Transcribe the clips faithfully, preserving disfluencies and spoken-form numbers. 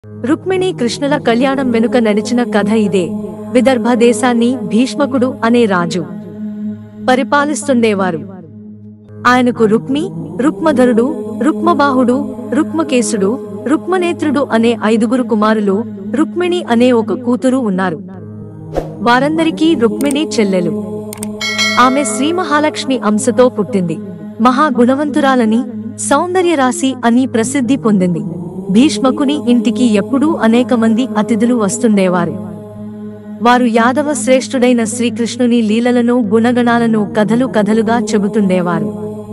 రుక్మిణి కృష్ణుల కళ్యాణం వెనుక నడిచిన కథ ఇదే. విదర్భ దేశాన్ని భీష్మకుడు అనే రాజు పరిపాలిస్తుండేవారు. ఆయనకు రుక్మి, రుక్మధరుడు, రుక్మబాహుడు, రుక్మకేశుడు, రుక్మనేత్రుడు అనే ఐదుగురు కుమారులు, రుక్మిణి అనే ఒక కూతురు ఉన్నారు. వారందరికీ రుక్మిణి చెల్లెలు. ఆమె శ్రీ మహాలక్ష్మి అంశతో పుట్టింది. మహా గుణవంతురాలని, సౌందర్యరాశి అని ప్రసిద్ధి పొందింది. భీష్మకుని ఇంటికి ఎప్పుడూ అనేక మంది అతిథులు వస్తుండేవారు. వారు యాదవ శ్రేష్ఠుడైన శ్రీకృష్ణుని లీలలను, గుణగణాలను కథలు కథలుగా చెబుతుండేవారు.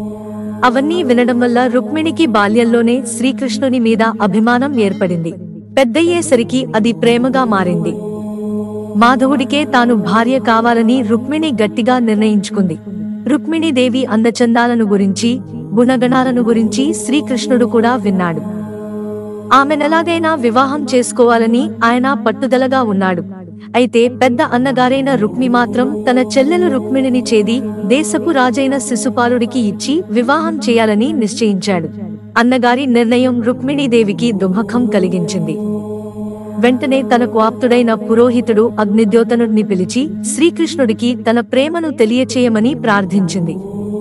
అవన్నీ వినడం వల్ల రుక్మిణికి బాల్యంలోనే శ్రీకృష్ణుని మీద అభిమానం ఏర్పడింది. పెద్దయ్యేసరికి అది ప్రేమగా మారింది. మాధవుడికే తాను భార్య కావాలని రుక్మిణి గట్టిగా నిర్ణయించుకుంది. రుక్మిణీదేవి అందచందాలను గురించి, గుణగణాలను గురించి శ్రీకృష్ణుడు కూడా విన్నాడు. ఆమెనెలాగైనా వివాహం చేసుకోవాలని ఆయన పట్టుదలగా ఉన్నాడు. అయితే పెద్ద అన్నగారైన రుక్మి మాత్రం తన చెల్లెలు రుక్మిణిని చేది దేశపు రాజైన శిశుపాలుడికి ఇచ్చి వివాహం చేయాలని నిశ్చయించాడు. అన్నగారి నిర్ణయం రుక్మిణీదేవికి దుఃఖం కలిగించింది. వెంటనే తనకు ఆప్తుడైన పురోహితుడు అగ్నిద్యోతనుడిని పిలిచి శ్రీకృష్ణుడికి తన ప్రేమను తెలియచేయమని ప్రార్థించింది.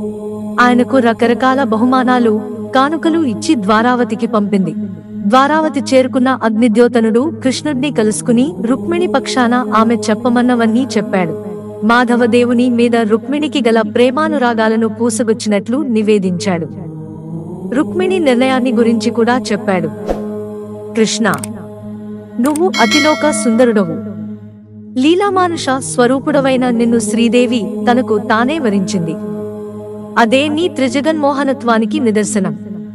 ఆయనకు రకరకాల బహుమానాలు, కానుకలు ఇచ్చి ద్వారావతికి పంపింది. ద్వారావతి చేరుకున్న అగ్నిద్యోతనుడు కృష్ణుడిని కలుసుకుని రుక్మిణి పక్షాన ఆమె చెప్పమన్నవన్నీ చెప్పాడు. మాధవదేవుని మీద రుక్మిణికి గల ప్రేమానురాగాలను పూసగుచ్చినట్లు నివేదించాడు. రుక్మిణి నిర్ణయాన్ని గురించి కూడా చెప్పాడు. కృష్ణ, నువ్వు అతిలోక సుందరుడవు. లీలామానుష స్వరూపుడవైన నిన్ను శ్రీదేవి తనకు తానే వరించింది. అదే నీ త్రిజగన్మోహనత్వానికి నిదర్శనం.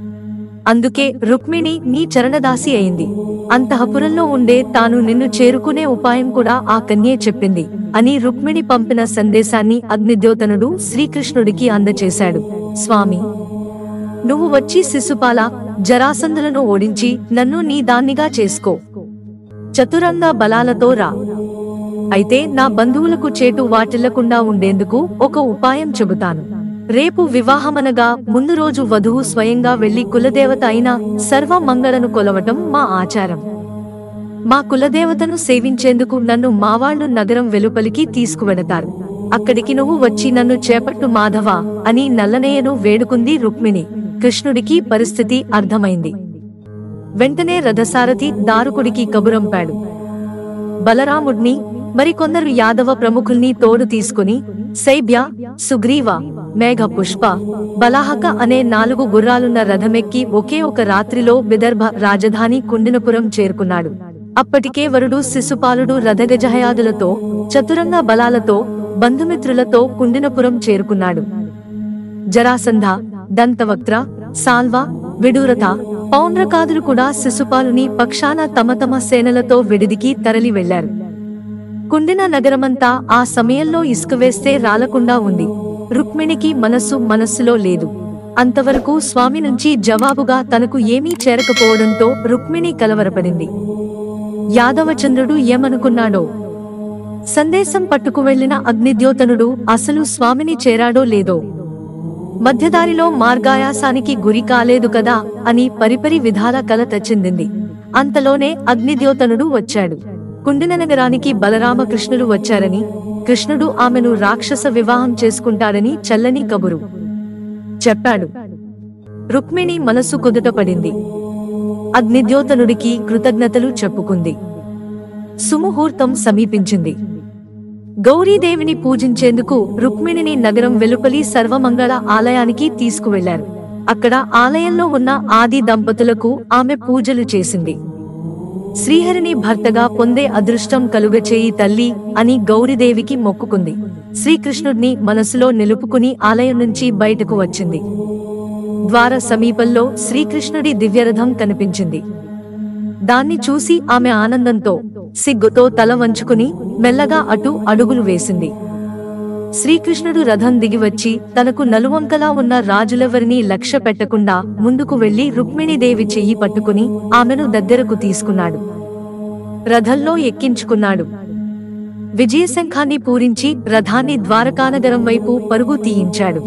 అందుకే రుక్మిణి నీ చరణదాసి అయింది. అంతఃపురంలో ఉండే తాను నిన్ను చేరుకునే ఉపాయం కూడా ఆ కన్యే చెప్పింది అని రుక్మిణి పంపిన సందేశాన్ని అగ్నిద్యోతనుడు శ్రీకృష్ణుడికి అందచేశాడు. స్వామి, నువ్వు వచ్చి శిశుపాల, జరాసంధులను ఓడించి నన్ను నీ దాన్నిగా చేసుకో. చతురంగ బలాలతో రా. అయితే నా బంధువులకు చేటు వాటిల్లకుండా ఉండేందుకు ఒక ఉపాయం చెబుతాను. రేపు వివాహమనగా ముందు రోజు వధువు స్వయంగా వెళ్లి కులదేవత అయిన సర్వమంగళను కొలవటం మా ఆచారం. మా కులదేవతను సేవించేందుకు నన్ను మావాళ్లు నగరం వెలుపలికి తీసుకువెడతారు. అక్కడికి నువ్వు వచ్చి నన్ను చేపట్టు మాధవ అని నల్లనేయను వేడుకుంది రుక్మిణి. కృష్ణుడికి పరిస్థితి అర్థమైంది. వెంటనే రథసారథి దారుకుడికి కబురంపాడు. బలరాముడిని, మరికొందరు యాదవ ప్రముఖుల్ని తోడు తీసుకుని శైబ్య, సుగ్రీవ, మేఘ పుష్ప, బలాహక అనే నాలుగు గుర్రాలున్న రథమెక్కి ఒకే ఒక రాత్రిలో విదర్భ రాజధాని కుండినపురం చేరుకున్నాడు. అప్పటికే వరుడు శిశుపాలుడు రథగజహయాదులతో, చతురంగ బలాలతో, బంధుమిత్రులతో కుండినపురం చేరుకున్నాడు. జరాసంధ, దంతవక్త్ర, సాల్వ, విడూరథ, పౌండ్రకాదులు కూడా శిశుపాలుని పక్షాన తమ తమ సేనలతో విడిదికి తరలి వెళ్లారు. కుండిన నగరమంతా ఆ సమయంలో ఇసుక వేస్తే రాలకుండా ఉంది. రుక్మిణికి మనస్సు మనస్సులో లేదు. అంతవరకు స్వామి నుంచి జవాబుగా తనకు ఏమీ చేరకపోవడంతో రుక్మిణి కలవరపడింది. యాదవచంద్రుడు ఏమనుకున్నాడో. సందేశం పట్టుకు వెళ్లిన అగ్నిద్యోతనుడు అసలు స్వామిని చేరాడో లేదో, మధ్యదారిలో మార్గాయాసానికి గురి కాలేదు కదా అని పరిపరి విధాల కలత చెందింది. అంతలోనే అగ్నిద్యోతనుడు వచ్చాడు. కుండిన నగరానికి బలరామకృష్ణులు వచ్చారని, కృష్ణుడు ఆమెను రాక్షస వివాహం చేసుకుంటాడని చల్లని కబురు చెప్పాడు. రుక్మిణి మనసు కుదుటపడింది. అగ్నిద్యోతనుడికి కృతజ్ఞతలు చెప్పుకుంది. సుముహూర్తం సమీపించింది. గౌరీదేవిని పూజించేందుకు రుక్మిణిని నగరం వెలుపలి సర్వమంగళ ఆలయానికి తీసుకువెళ్లారు. అక్కడ ఆలయంలో ఉన్న ఆది దంపతులకు ఆమె పూజలు చేసింది. శ్రీహరిని భర్తగా పొందే అదృష్టం కలుగచేయి తల్లి అని గౌరీదేవికి మొక్కుకుంది. శ్రీకృష్ణుడిని మనసులో నిలుపుకుని ఆలయం నుంచి బయటకు వచ్చింది. ద్వార సమీపంలో శ్రీకృష్ణుడి దివ్యరథం కనిపించింది. దాన్ని చూసి ఆమె ఆనందంతో, సిగ్గుతో తల వంచుకుని మెల్లగా అటు అడుగులు వేసింది. శ్రీకృష్ణుడు రథం దిగివచ్చి తనకు నలువంకలా ఉన్న రాజులెవరినీ లక్ష్య పెట్టకుండా ముందుకు వెళ్లి రుక్మిణీదేవి చెయ్యి పట్టుకుని ఆమెను దగ్గరకు తీసుకున్నాడు. రథంలో ఎక్కించుకున్నాడు. విజయశంఖాన్ని పూరించి రథాన్ని ద్వారకానగరం వైపు పరుగు తీయించాడు.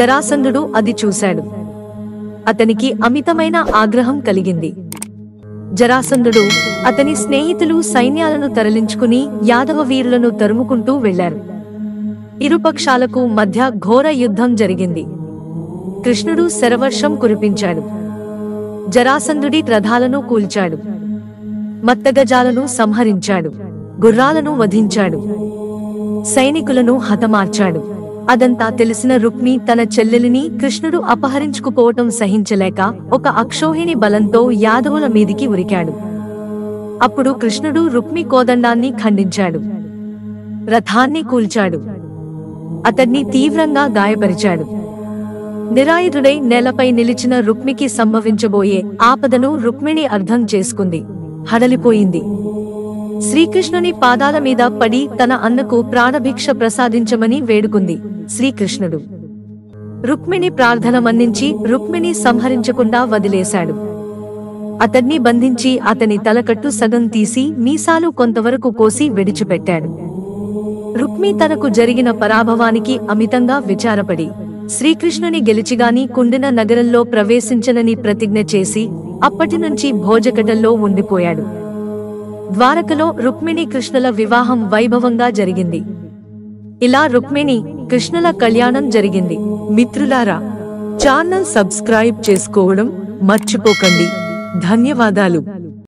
జరాసంధుడు అది చూశాడు. అతనికి అమితమైన ఆగ్రహం కలిగింది. జరాసంధుడు అతని స్నేహితులు సైన్యాలను తరలించుకుని యాదవ వీరులను తరుముకుంటూ వెళ్లారు. ఇరుపక్షాలకు మధ్య ఘోర యుద్ధం జరిగింది. కృష్ణుడు శరవర్షం కురిపించాడు. జరాసంధుడి రథాలను కూల్చాడు. మత్తగజాలను సంహరించాడు. గుర్రాలను వధించాడు. సైనికులను హతమార్చాడు. అదంతా తెలిసిన రుక్మి తన చెల్లెలిని కృష్ణుడు అపహరించుకుపోవటం సహించలేక ఒక అక్షోహిణి బలంతో యాదవుల మీదికి ఉరికాడు. అప్పుడు కృష్ణుడు రుక్మి కోదండాన్ని ఖండించాడు. రథాన్ని కూల్చాడు. అతన్ని తీవ్రంగా గాయపరిచాడు. నిరాయుధుడై నేలపై నిలిచిన రుక్మికి సంభవించబోయే ఆపదను రుక్మిణి అర్థం చేసుకుంది. హడలిపోయింది. శ్రీకృష్ణుని పాదాల మీద పడి తన అన్నకు ప్రాణభిక్ష ప్రసాదించమని వేడుకుంది. శ్రీకృష్ణుడు రుక్మిణి ప్రార్థన మన్నించి రుక్మిణి సంహరించకుండా వదిలేశాడు. అతన్ని బంధించి అతని తలకట్టు సగం తీసి మీసాలు కొంతవరకు కోసి విడిచిపెట్టాడు. రుక్మి తనకు జరిగిన పరాభవానికి అమితంగా విచారపడి శ్రీకృష్ణుని గెలిచిగాని కుండిన నగరంలో ప్రవేశించనని ప్రతిజ్ఞ చేసి అప్పటినుంచి భోజకటల్లో ఉండిపోయాడు. ద్వారకలో రుక్మిణి కృష్ణుల వివాహం వైభవంగా జరిగింది. ఇలా రుక్మిణి కృష్ణుల కళ్యాణం జరిగింది. మిత్రులారా, ఛానల్ సబ్స్క్రైబ్ చేసుకోవడం మర్చిపోకండి. ధన్యవాదాలు.